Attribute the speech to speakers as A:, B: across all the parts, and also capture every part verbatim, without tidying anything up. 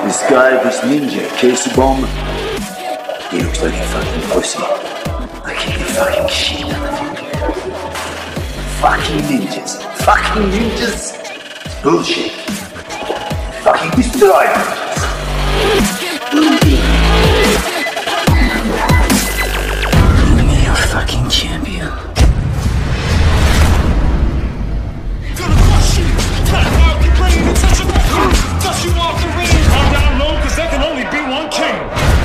A: This guy, this ninja, Casey Bowman, he looks like a fucking pussy. I kick the fucking shit out of him. Fucking ninjas. Fucking ninjas. Bullshit. Fucking destroy ninjas. Bring me your fucking champion.
B: Gonna crush you. Tap out the brain and touch it. Dust you off the ring. Calm down low, cause there can only be one king.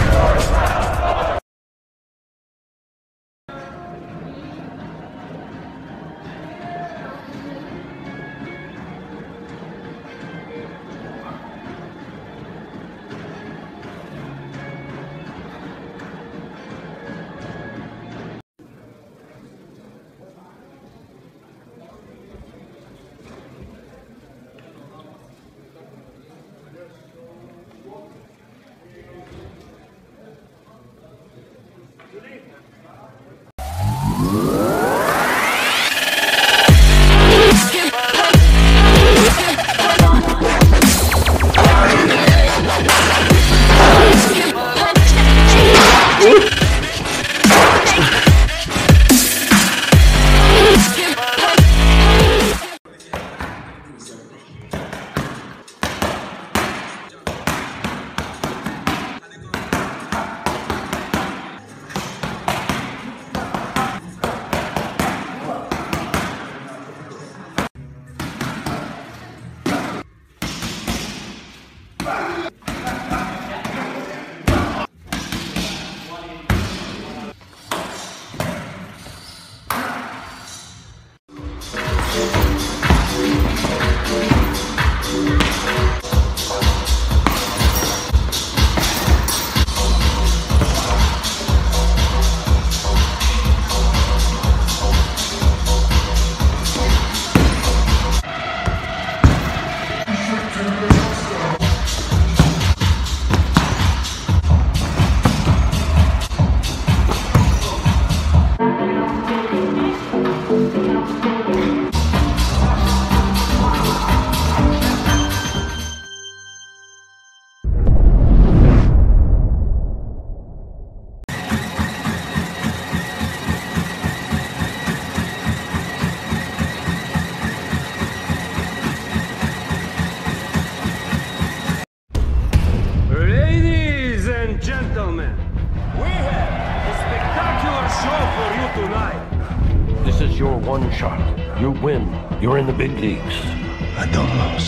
C: Gentlemen, we have a spectacular show for you tonight.
D: This is your one shot. You win. You're in the big leagues.
A: I don't lose.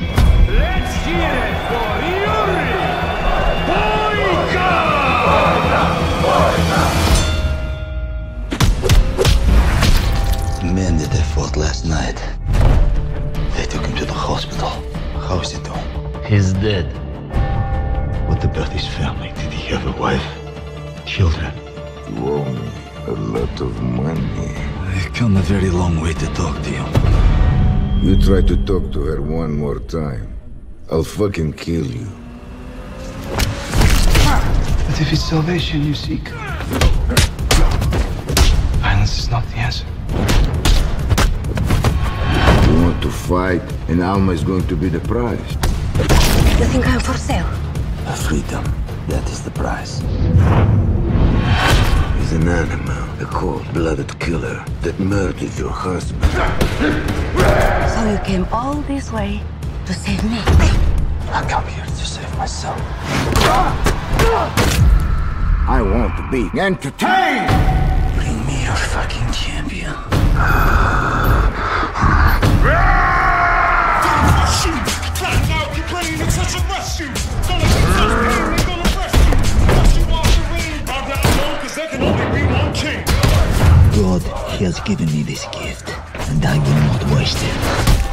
C: Let's hear it for Yuri Boyka!
A: Men that they fought last night, they took him to the hospital. How is he doing?
D: He's dead.
A: What about his family? Did he have a wife? Children?
E: You owe me a lot of money.
A: I come a very long way to talk to you.
E: You try to talk to her one more time, I'll fucking kill you.
A: But if it's salvation you seek, violence is not the answer.
E: You want to fight, and Alma is going to be the prize.
F: You think I'm for sale?
A: A freedom, that is the price.
E: He's an animal, a cold-blooded killer that murdered your husband.
F: So you came all this way to save me?
A: I come here to save myself.
E: I want to be entertained!
A: Bring me your fucking champion. God has given me this gift, and I will not waste it.